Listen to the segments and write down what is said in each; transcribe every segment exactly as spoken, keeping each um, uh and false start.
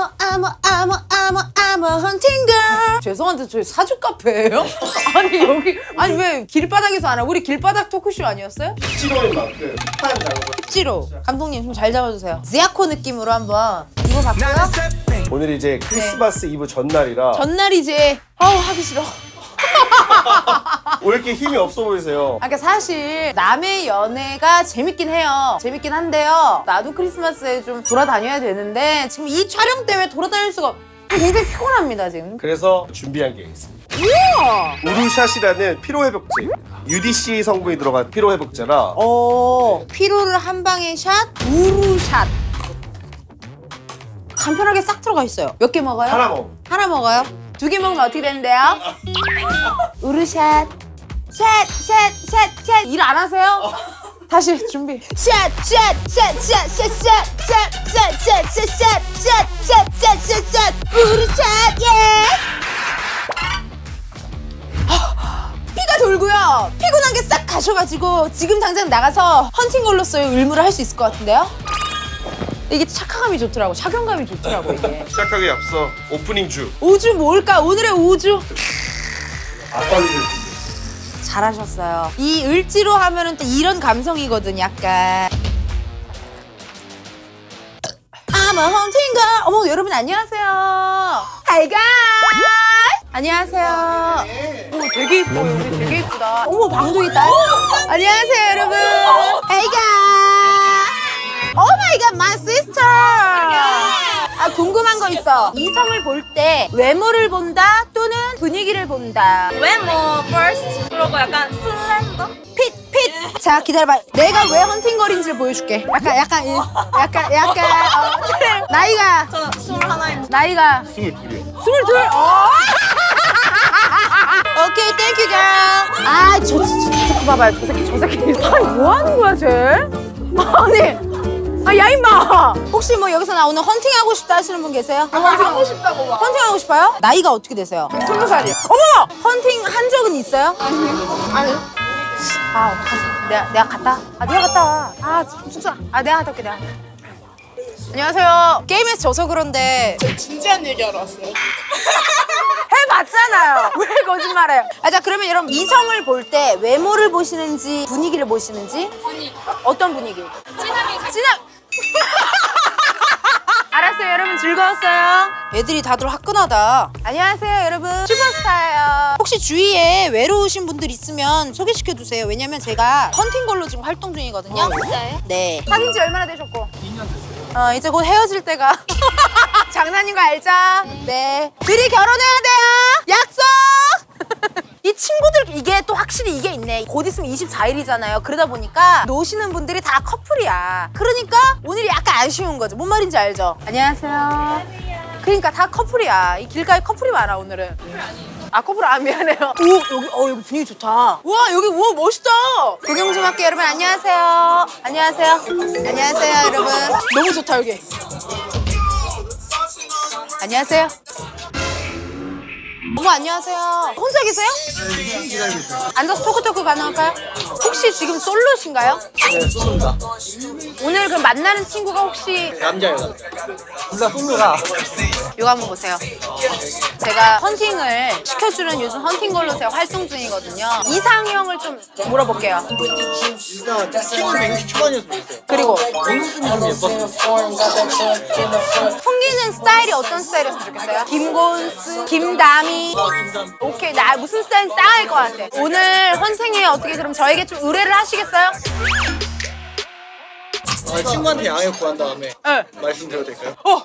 I'm a, I'm a, I'm a, I'm a hunting girl. 죄송한데 저희 사주 카페예요? 아니 여기 아니 왜 길바닥에서 안 하? 우리 길바닥 토크쇼 아니었어요? 찌로인 만큼 하얀 장소. 찌로 감독님 좀 잘 잡아주세요. 지아코 느낌으로 한번 입어봤고요. 오늘 이제 크리스마스 네. 이브 전날이라 전날이지. 아우 하기 싫어. 왜 이렇게 힘이 없어 보이세요? 아, 그러니까 사실 남의 연애가 재밌긴 해요. 재밌긴 한데요. 나도 크리스마스에 좀 돌아다녀야 되는데 지금 이 촬영 때문에 돌아다닐 수가 굉장히 피곤합니다 지금. 그래서 준비한 게 있습니다. 우와! 우루샷이라는 피로회복제입니다. 유디씨 성분이 들어간 피로회복제라 어, 피로를 한 방에 샷, 우루샷. 간편하게 싹 들어가 있어요. 몇 개 먹어요? 하나 먹어. 하나 먹어요? 두 개 먹으면 어떻게 되는데요? 우루샷. 샷, 샷, 샷, 샷. 일 안 하세요? 다시 준비. 샷, 샷, 샷, 샷, 샷, 샷, 샷, 샷, 샷, 샷, 샷, 샷, 샷, 샷, 샷, 샷. 우루샷, 예! 피가 돌고요. 피곤한 게 싹 가셔가지고 지금 당장 나가서 헌팅걸로서의 의무를 할 수 있을 것 같은데요? 이게 착화감이 좋더라고. 착용감이 좋더라고 이게. 시작하기 앞서 오프닝 주. 우주 뭘까? 오늘의 우주. 아빠를 잘하셨어요. 이 을지로 하면은 또 이런 감성이거든 약간. I'm a hunting girl. 어머 여러분 안녕하세요. Hi guys. 안녕하세요. 어머 되게 이뻐요. 우리 되게 이쁘다. 어머 방도 있다. 안녕하세요 여러분. Hey guys. Oh my god, my sister. 아 궁금한 거 있어. 이성을 볼 때 외모를 본다 또는 분위기를 본다. 외모 first. 그러고 약간 슬렌더? 핏, 핏. 자 기다려봐. 내가 왜 헌팅걸인지를 보여줄게. 약간 약간 이- 약간 약간 어. 나이가 저 스물하나입니다. 나이가 스물둘이요. 스물둘. 어. 오케이, 땡큐 걸. 아, 저, 저, 저, 저 봐봐요. 저 새끼, 저 새끼. 아니, 뭐 하는 거야, 쟤? 아니. 아, 야, 임마! 혹시 뭐 여기서 나오는 헌팅하고 싶다 하시는 분 계세요? 아, 하고 싶다고 막. 헌팅하고 싶어요? 나이가 어떻게 되세요? 스무 살이요. 어머! 헌팅 한 적은 있어요? 아니요. 아, 어떡하지? 내가, 내가 갔다? 아, 내가 갔다 와. 아, 숙소. 아, 내가 갔다 올게, 내가. 안녕하세요. 게임에서 져서 그런데 저 진지한 얘기하러 왔어요. 해봤잖아요. 왜 거짓말해요? 아, 자, 그러면 여러분 이성을 볼 때 외모를 보시는지 분위기를 보시는지? 분위기. 어떤 분위기? 진하게. 진짜. 알았어요, 여러분 즐거웠어요. 애들이 다들 화끈하다. 안녕하세요, 여러분. 슈퍼스타예요. 혹시 주위에 외로우신 분들 있으면 소개시켜 주세요. 왜냐면 제가 헌팅걸로 지금 활동 중이거든요. 어, 진짜요? 네. 사귄 지 얼마나 되셨고? 이 년 됐어요. 어, 이제 곧 헤어질 때가. 장난인 거 알죠? 네. 둘이 결혼해야 돼요. 약속! 이 친구들 이게 또 확실히 이게 있네. 곧 있으면 이십사 일이잖아요. 그러다 보니까 노시는 분들이 다 커플이야. 그러니까 오늘이 약간 아쉬운 거죠. 뭔 말인지 알죠? 안녕하세요. 그러니까 다 커플이야. 이 길가에 커플이 많아 오늘은. 커플 아니에요. 아 커플 아 미안해요. 오 여기 어 여기 분위기 좋다. 우와 여기 우와 멋있다. 구경 좀 할게요 여러분. 안녕하세요. 안녕하세요. 안녕하세요 여러분. 너무 좋다 여기. 안녕하세요. 어머 안녕하세요. 혼자 계세요? 네, 앉아서 토크토크 가능할까요? 혹시 지금 솔로신가요? 네, 솔로입니다. 오늘 그 만나는 친구가 혹시 남자예요. 둘 다 솔로가. 이거 한번 보세요. 제가 헌팅을 시켜주는 요즘 헌팅걸로 제가 활동 중이거든요. 이상형을 좀 물어볼게요. 일단 키는 백육십 초반이었으면 좋겠어요. 그리고 눈웃음이 좀 예뻤어요. 풍기는 스타일이 어떤 스타일이었으면 좋겠어요? 김곤스, 김다미. 오케이, 나 무슨 스타일인지 딱 알 것 같아. 오늘 헌팅에 어떻게 그럼 저에게 좀 의뢰를 하시겠어요? 아, 친구한테 양해 구한 다음에 네. 말씀드려도 될까요? 어.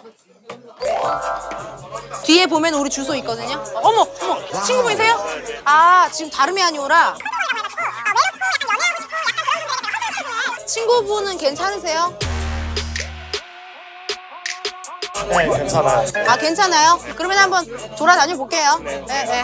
뒤에 보면 우리 주소 있거든요. 어머, 어머, 친구분이세요? 아, 지금 다름이 아니오라. 친구분은 괜찮으세요? 네, 괜찮아요. 아, 괜찮아요? 그러면 한번 돌아다녀 볼게요. 네, 네.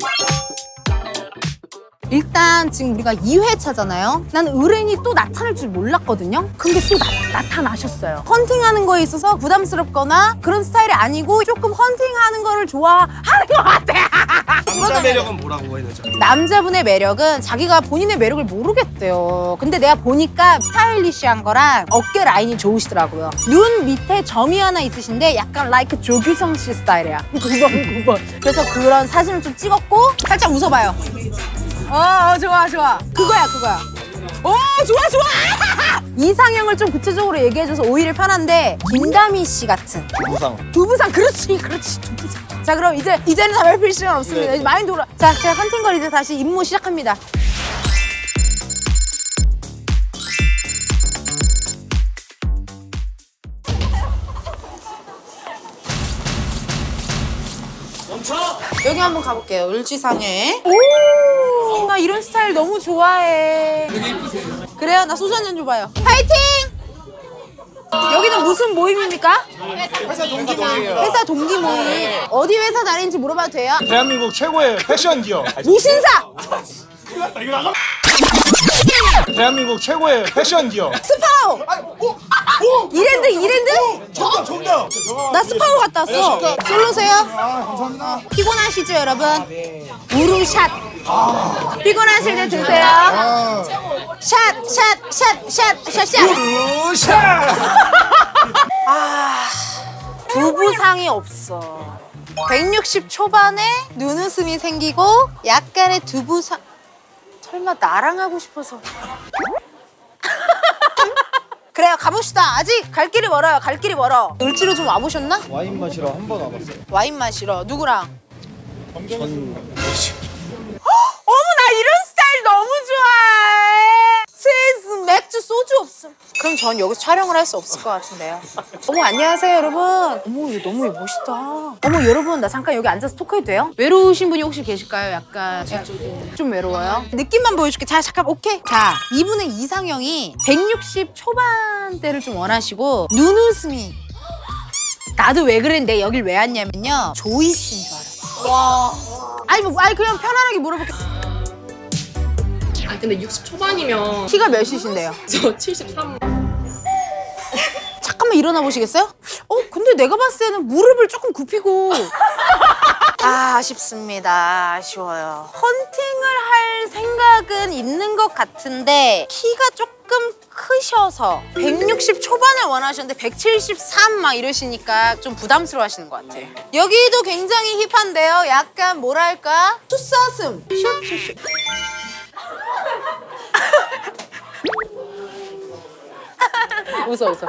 일단 지금 우리가 이 회차잖아요. 난 의뢰인이 또 나타날 줄 몰랐거든요. 근데 또 나, 나타나셨어요. 헌팅하는 거에 있어서 부담스럽거나 그런 스타일이 아니고 조금 헌팅하는 거를 좋아하는 것 같아. 남자 매력은 뭐라고 해야 되죠? 남자분의 매력은 자기가 본인의 매력을 모르겠대요. 근데 내가 보니까 스타일리시한 거랑 어깨 라인이 좋으시더라고요. 눈 밑에 점이 하나 있으신데 약간 라이크 조규성 씨 스타일이야. 구 번, 구 번. 그래서 그런 사진을 좀 찍었고 살짝 웃어봐요. 어, 어 좋아, 좋아. 그거야, 그거야. 오, 좋아, 좋아! 이상형을 좀 구체적으로 얘기해줘서 오히려 편한데 김다미 씨 같은 두부상. 두부상, 그렇지, 그렇지, 두부상. 자, 그럼 이제 이제는 다 밟힐 시간 없습니다. 네. 이제 많이 돌아. 자, 제가 헌팅걸 이제 다시 임무 시작합니다. 여기 한번 가볼게요. 을지상해. 오, 나 이런 스타일 너무 좋아해. 그래요? 나 소주 한 잔 줘봐요. 파이팅! 여기는 무슨 모임입니까? 회사 동기 모임이에요. 회사 동기 모임. 어디 회사 다니는지 물어봐도 돼요? 대한민국 최고의 패션 기업. 무신사! 대한민국 최고의 패션 기업. 스파오! 이랜드, 이랜드? 정답, 정답. 나 스파오 갔다 왔어. 솔로세요? 아, 감사합니다. 피곤하시죠, 여러분? 우루샷. 피곤하실 때 드세요. 샷, 샷, 샷, 샷, 샷, 샷. 우샤. 아, 두부상이 없어. 백육십 초반에 눈웃음이 생기고 약간의 두부상. 설마 나랑 하고 싶어서. 그래요, 가봅시다. 아직 갈 길이 멀어요. 갈 길이 멀어. 을지로 좀 와보셨나? 와인 마시러 한 번 와봤어요. 와인 마시러. 누구랑? 전 어머, 나 이런 스타일 너무 좋아해. 치즈, 맥주, 소주 없음. 그럼 전 여기서 촬영을 할 수 없을 것 같은데요. 어머, 안녕하세요, 여러분. 어머, 이거 너무 멋있다. 어머, 여러분, 나 잠깐 여기 앉아서 토크해도 돼요? 외로우신 분이 혹시 계실까요? 약간 좀 외로워요? 느낌만 보여줄게. 자, 잠깐, 오케이. 자, 이분의 이상형이 백육십 초반대를 좀 원하시고 눈웃음이. 나도 왜 그랬는데 여길 왜 왔냐면요. 조이 씨인 줄 알았어. 와. 아니, 뭐, 아니, 그냥 편안하게 물어볼게. 아 근데 육십 초반이면 키가 몇이신데요? 저 칠십삼. 잠깐만 일어나 보시겠어요? 어, 근데 내가 봤을 때는 무릎을 조금 굽히고. 아, 아쉽습니다. 아쉬워요. 헌팅을 할 생각은 있는 것 같은데 키가 조금 크셔서 백육십 초반을 원하셨는데 백칠십삼 막 이러시니까 좀 부담스러워 하시는 것 같아요. 여기도 굉장히 힙한데요. 약간 뭐랄까? 숫사슴. 슛슛슛. 웃어 웃어.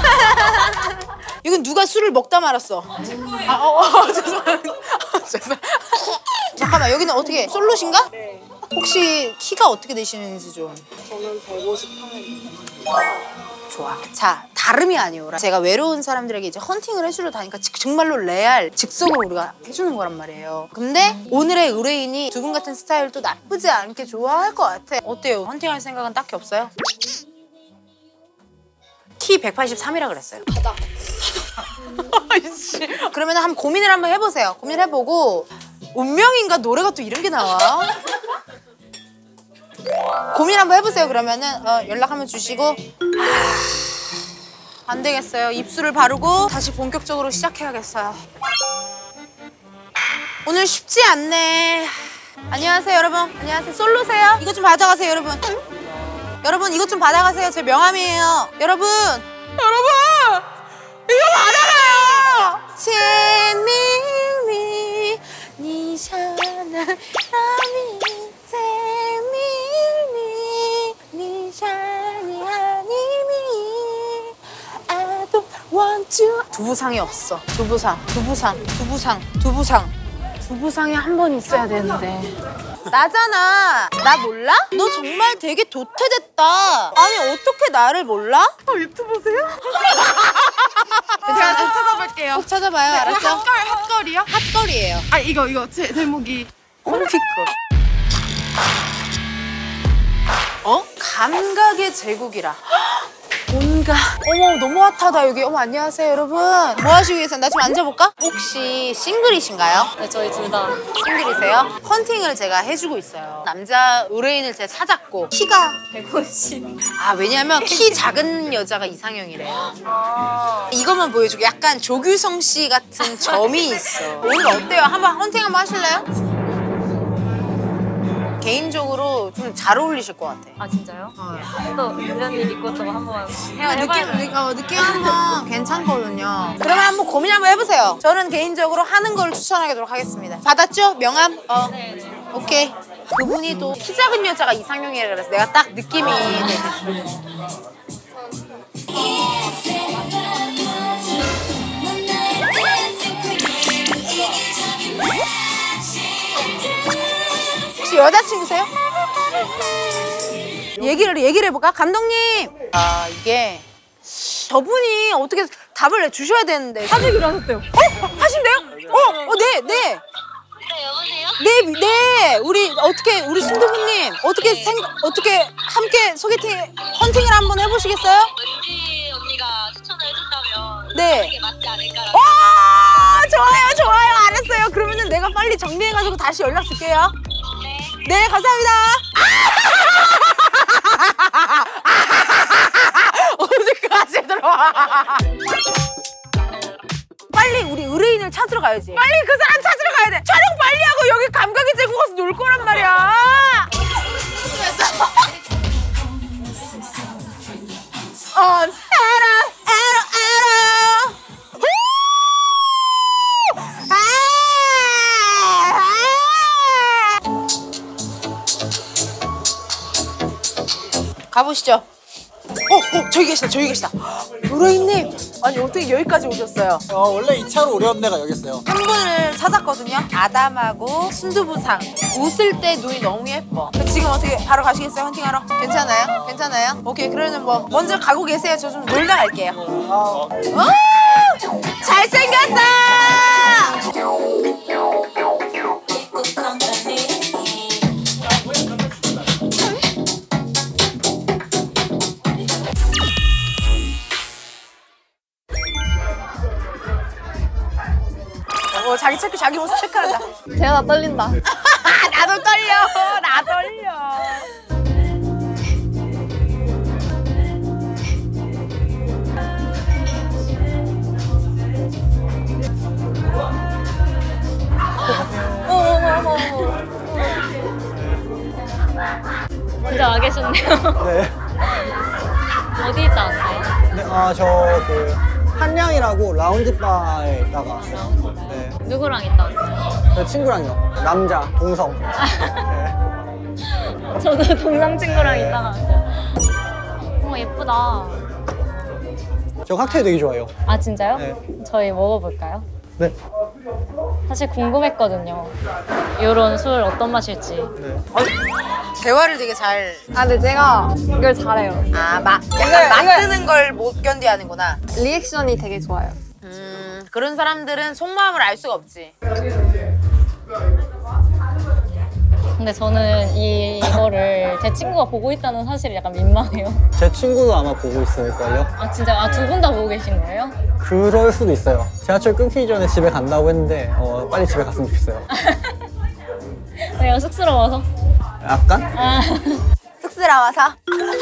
이건 누가 술을 먹다 말았어. 아, 어, 어, 죄송합니다. 죄송. 잠깐만, 여기는 어떻게 솔로신가? 네. 혹시 키가 어떻게 되시는지 좀. 저는 백오십팔. 좋아. 자, 다름이 아니오라. 제가 외로운 사람들에게 이제 헌팅을 해주러 다니까 정말로 레알 즉석으로 우리가 해주는 거란 말이에요. 근데 오늘의 의뢰인이 두 분 같은 스타일도 나쁘지 않게 좋아할 것 같아. 어때요? 헌팅할 생각은 딱히 없어요? 키 백팔십삼이라 그랬어요. 바다. 그러면 한번 고민을 한번 해보세요. 고민해보고 운명인가 노래가 또 이런 게 나와. 고민 한번 해보세요. 그러면은 어, 연락 한번 주시고. 아, 안 되겠어요. 입술을 바르고 다시 본격적으로 시작해야겠어요. 오늘 쉽지 않네. 안녕하세요, 여러분. 안녕하세요. 솔로세요? 이거 좀 받아가세요, 여러분. 여러분, 이것 좀 받아가세요. 제 명함이에요. 여러분! 여러분! 이거 받아가요! 재미미 니샤나 라미 재미미 니샤니 하니미 I don't want you. 두부상이 없어. 두부상, 두부상, 두부상, 두부상. 두부상이 한 번 있어야 되는데. 나잖아. 나 몰라? 너 정말 되게 도태됐다. 아니, 어떻게 나를 몰라? 어, 유튜브세요? 제가 좀 찾아볼게요. 꼭 찾아봐요. 알았어? 핫걸, 핫걸이요? 핫거리예요. 아 이거 이거 제 제목이. 홈피크. 어? 감각의 제국이라. 뭔가. 어머, 너무 핫하다, 여기. 어머, 안녕하세요, 여러분. 뭐 하시고 계세요? 나 좀 앉아볼까? 혹시 싱글이신가요? 네 저희 둘 다. 싱글이세요? 헌팅을 제가 해주고 있어요. 남자 의뢰인을 제가 찾았고 키가 백오십. 아, 왜냐면 키 작은 여자가 이상형이래요. 이것만 보여주고 약간 조규성 씨 같은 점이 있어. 오늘 어때요? 한번 헌팅 한번 하실래요? 개인적으로 좀 잘 어울리실 것 같아. 아 진짜요? 또 유연님 입고 또 한번 해야 느낌, 해봐야 느, 어, 느낌 한번 괜찮거든요. 그러면 한번 고민 한번 해보세요. 저는 개인적으로 하는 걸 추천하도록 하겠습니다. 받았죠? 명함? 어. 네네. 오케이. 그분이 또 키 작은 여자가 이상형이라 그래서 내가 딱 느낌이 네. 혹시 여자친구세요? 얘기를 얘기를 해볼까? 감독님. 아 이게 저분이 어떻게 답을 주셔야 되는데. 하시기로 하셨대요. 어? 하신대요? 어? 어? 네, 네. 네, 여보세요? 네, 네. 우리 어떻게 우리 순두부님 어떻게 생 어떻게 함께 소개팅 헌팅을 한번 해보시겠어요? 왠지 언니가 추천을 해준다면 네. 그게 맞지 않을까라고. 와, 좋아요, 좋아요. 알았어요. 그러면은 내가 빨리 정리해가지고 다시 연락 줄게요. 네. 네, 감사합니다. 어디까지 들어와? 빨리 우리 의뢰인을 찾으러 가야지. 빨리 그 사람 찾으러 가야 돼. 촬영 빨리 하고 여기 감각이 재고 가서 놀 거란 말이야. 어, 에러, 에러, 에러. 후! 아! 가보시죠. 어, 어, 저기 계시다, 저기 계시다. 의뢰인님, 아니 어떻게 여기까지 오셨어요? 어, 원래 이 차로 오려던 데가 여기였어요. 한 분을 찾았거든요. 아담하고 순두부상. 웃을 때 눈이 너무 예뻐. 지금 어떻게 바로 가시겠어요? 헌팅하러? 괜찮아요? 괜찮아요? 오케이, 그러면 뭐 먼저 가고 계세요. 저 좀 놀다 갈게요. 어! 잘생겼어! 어, 자기 체크, 자기 모습 체크한다. 제가 다 떨린다. 나도 떨려. 나 떨려. 어머머머. 진짜 와 계셨네요. 네. 어디 있다 왔어요? 네, 아, 저 그 한량이라고 라운지 바에 있다가 왔어요. 네. 누구랑 있다 왔어요? 저 친구랑요. 남자, 동성. 네. 저도 동상 친구랑 있다가 왔어요. 어 예쁘다. 저 칵테일 되게 좋아해요. 아 진짜요? 네. 저희 먹어볼까요? 네. 사실 궁금했거든요. 이런 술 어떤 맛일지. 네. 대화를 되게 잘. 아 근데 제가 이걸 잘해요. 아, 막 약간 만드는 걸 못 견디하는구나. 리액션이 되게 좋아요. 음, 그런 사람들은 속마음을 알 수가 없지. 근데 저는 이, 이거를 제 친구가 보고 있다는 사실이 약간 민망해요. 제 친구도 아마 보고 있을걸요. 아 진짜 아 두 분 다 보고 계신 거예요? 그럴 수도 있어요. 지하철 끊기기 전에 집에 간다고 했는데 어, 빨리 집에 갔으면 좋겠어요. 내가 쑥스러워서. 약간? 아. 쑥스러워서.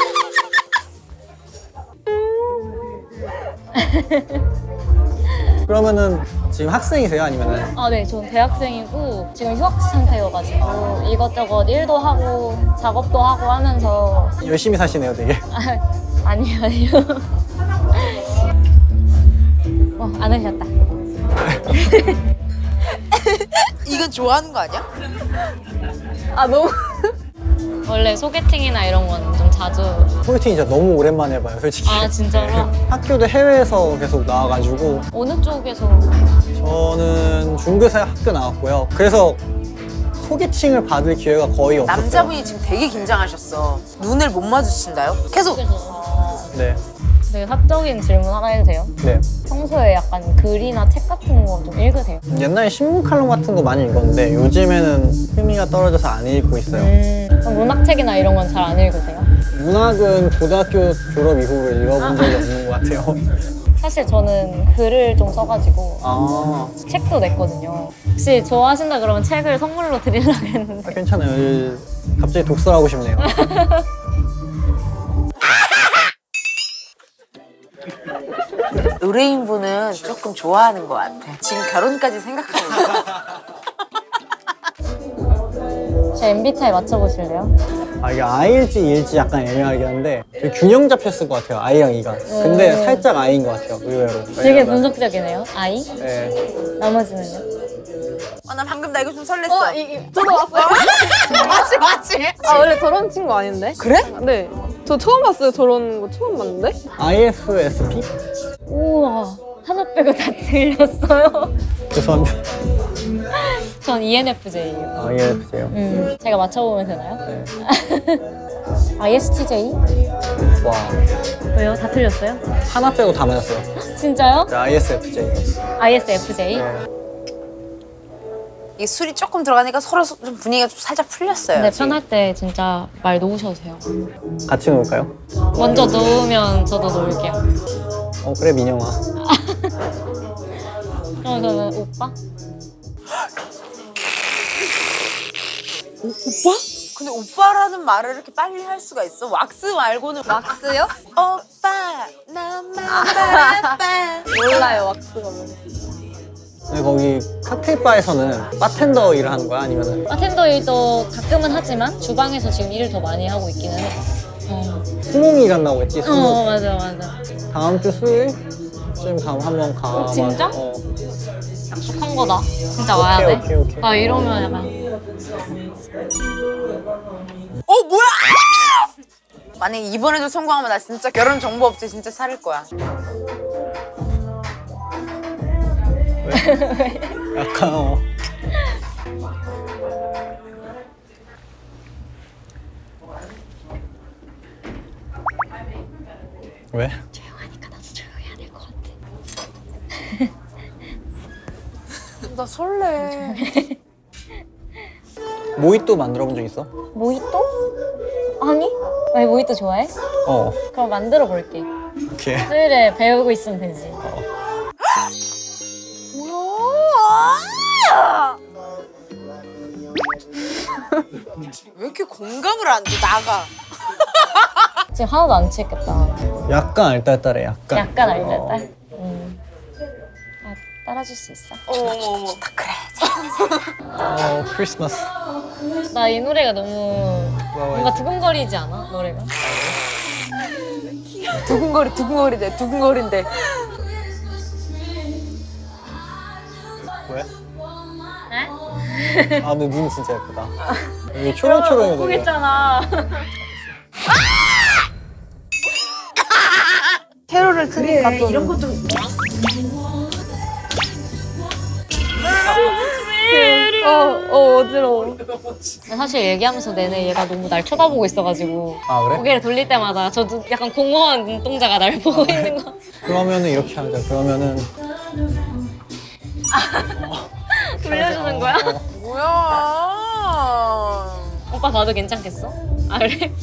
그러면은 지금 학생이세요? 아니면은? 아, 네, 전 대학생이고 지금 휴학 상태여가지고 이것저것 일도 하고 작업도 하고 하면서 열심히 사시네요, 되게. 아, 아니요, 아니요. 어, 안 하셨다. 이건 좋아하는 거 아니야? 아, 너무. 원래 소개팅이나 이런 건 좀 자주. 소개팅 진짜 너무 오랜만에 해봐요, 솔직히. 아, 진짜로? 학교도 해외에서 계속 나와가지고 어느 쪽에서? 저는 중개사 학교 나왔고요. 그래서 소개팅을 받을 기회가 거의 없었어요. 남자분이 지금 되게 긴장하셨어. 눈을 못 마주친다요? 계속. 네. 되게 사적인 질문 하나 해도 돼요? 네. 평소에 약간 글이나 책 같은 거 좀 읽으세요? 옛날에 신문 칼럼 같은 거 많이 읽었는데 요즘에는 흥미가 떨어져서 안 읽고 있어요. 음, 그럼 문학책이나 이런 건 잘 안 읽으세요? 문학은 고등학교 졸업 이후로 읽어본 적이 없는 것 같아요. 사실 저는 글을 좀 써가지고 아, 책도 냈거든요. 혹시 좋아하신다 그러면 책을 선물로 드리려고 했는데. 아 괜찮아요. 갑자기 독서하고 싶네요. 의뢰인분은 조금 좋아하는 것 같아. 지금 결혼까지 생각하고 있어. 제 엠비티아이 맞춰보실래요? 아 이게 I일지 E일지 약간 애매하긴 한데 되게 균형 잡혔을 것 같아요. I랑 E가. 근데 음. 살짝 I인 것 같아요. 의외로. 되게 왜냐면- 분석적이네요. I? 네. 나머지는요? 아, 나 방금 나 이거 좀 설렜어. 어, 이, 이, 저도 왔어요. 맞지, 맞지? 아, 원래 저런 친구 아닌데? 그래? 네. 저 처음 봤어요. 저런 거 처음 봤는데? 아이에프에스피? 우와, 하나 빼고 다 틀렸어요. 죄송합니다. 전 이엔에프제이예요. 아, 아이에프제요. 음, 제가 맞춰보면 되나요? 네. 아이에스티제이? 와. 왜요? 다 틀렸어요? 하나 빼고 다 맞았어요. 진짜요? 네, 아이에스에프제이. 아이에스에프제이? 네. 이 술이 조금 들어가니까 서로 좀 분위기가 좀 살짝 풀렸어요. 근데 지금. 편할 때 진짜 말 놓으셔도 돼요. 같이 놀까요? 먼저 놓으면 저도 놓을게요. 어, 그래, 민영아. 그럼 저는 오빠? 오빠? 근데 오빠라는 말을 이렇게 빨리 할 수가 있어? 왁스 말고는 왁스요? 오빠 나만 바라봐. 몰라요, 왁스가 뭔지. 근데 거기 칵테일 바에서는 바텐더 일을 하는 거야? 아니면은 바텐더 일도 가끔은 하지만 주방에서 지금 일을 더 많이 하고 있기는 해. 어, 수몽이 일한다고 했지? 어 수몽. 맞아 맞아. 다음 주 수요일쯤 가면 한번 가. 어, 진짜? 어. 약속한 거다. 진짜 와야 오케이, 돼. 오케이, 오케이. 나 이러면 약간 어 뭐야? 아! 만약에 이번에도 성공하면 나 진짜 결혼 정보 업체 진짜 차릴 거야. 약간 어. 왜? 조용하니까 나도 조용해야 될 것 같아. 나 설레. 모히또 만들어 본 적 있어? 모히또? 아니? 왜 모히또 좋아해? 어. 그럼 만들어 볼게. 오케이. 수요일에 배우고 있으면 되지. 뭐야? 왜 이렇게 공감을 안 돼? 나가. 지금 하나도 안 취했겠다. 약간 알딸딸해. 약간. 약간 어. 알딸딸. 음. 아, 따라줄 수 있어? 어머 어머 다 그래. 어, 크리스마스. 나 이 노래가 너무 뭔가 두근거리지 않아? 노래가? 두근거리 두근거리대 두근거린데. 왜? 네? 아, 근데 눈 진짜 예쁘다. 이게 초롱초롱해. 되게. 보겠잖아. 캐롤을 트니까 좀. 이런 거 좀. 어, 어, 어지러워. 사실 얘기하면서 내내 얘가 너무 날 쳐다보고 있어가지고 아, 그래? 고개를 돌릴 때마다 저도 약간 공허한 눈동자가 날 보고 있는 거. 그러면은 이렇게 하자. 그러면은 돌려주는 거야? 뭐야? 오빠 봐도 괜찮겠어? 아 그래?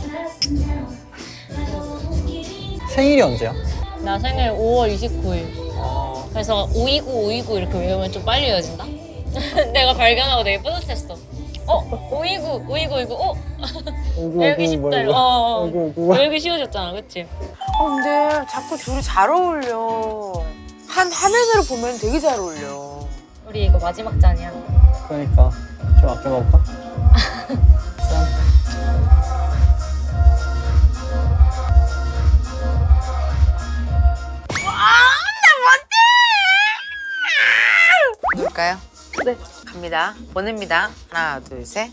생일이 언제야? 나 생일 오월 이십구일. 그래서 오이구 오이구 이렇게 외우면 좀 빨리 외워진다? 내가 발견하고 되게 뿌듯했어. 어? 오이구 오이구 오이구 어? 외우기 쉽다. 이거. 어, 어. 외우기 쉬워졌잖아, 그치? 어, 근데 자꾸 둘이 잘 어울려. 한 화면으로 보면 되게 잘 어울려. 우리 이거 마지막 잔이야. 그러니까 좀 아껴 먹을까? 누를까요? 네. 갑니다. 보냅니다. 하나, 둘, 셋.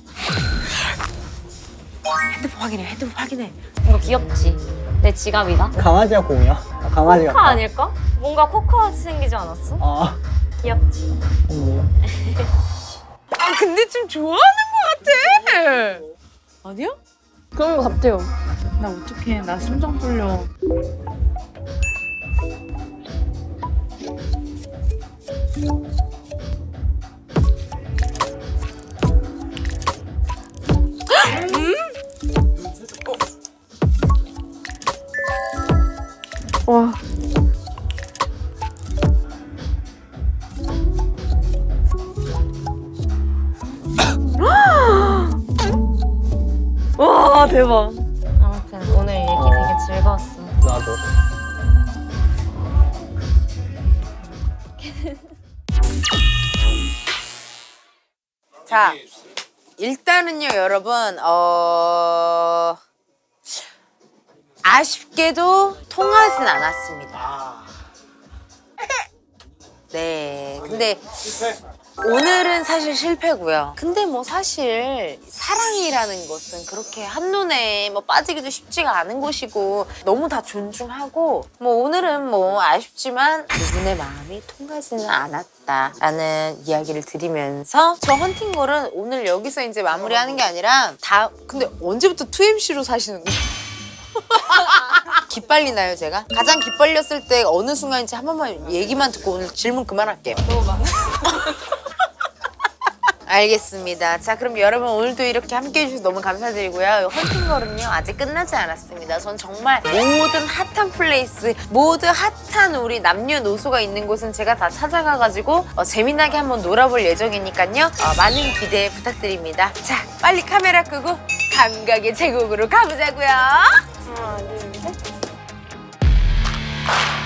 핸드폰 확인해. 핸드폰 확인해. 이거 귀엽지? 내 지갑이다. 강아지야 공이야? 아, 강아지 코카 같다. 아닐까? 뭔가 코카같이 생기지 않았어? 아, 귀엽지? 뭐. 아 근데 좀 좋아하는 것 같아. 아니야? 그런 거 같아요. 나 어떡해. 나 심장 떨려. 와. 와, 대박. 아무튼 오늘 얘기 되게 즐거웠어. 나도. 자, 일단은요 여러분 어... 아쉽게도 통하진 않았습니다. 네 근데 오늘은 사실 실패고요. 근데 뭐 사실 사랑이라는 것은 그렇게 한눈에 뭐 빠지기도 쉽지가 않은 것이고 너무 다 존중하고 뭐 오늘은 뭐 아쉽지만 그분의 마음이 통하지는 않았다라는 이야기를 드리면서 저 헌팅걸은 오늘 여기서 이제 마무리하는 게 아니라 다 근데 언제부터 투엠씨로 사시는 거예요? 기빨리나요 제가? 가장 기빨렸을 때 어느 순간인지 한 번만 얘기만 듣고 오늘 질문 그만할게요. 너무 많아. 알겠습니다. 자 그럼 여러분 오늘도 이렇게 함께해 주셔서 너무 감사드리고요. 헌팅걸은요 아직 끝나지 않았습니다. 전 정말 모든 핫한 플레이스 모든 핫한 우리 남녀노소가 있는 곳은 제가 다 찾아가가지고 어, 재미나게 한번 놀아볼 예정이니까요. 어, 많은 기대 부탁드립니다. 자 빨리 카메라 끄고 감각의 제국으로 가보자고요. 하나, 둘, 셋.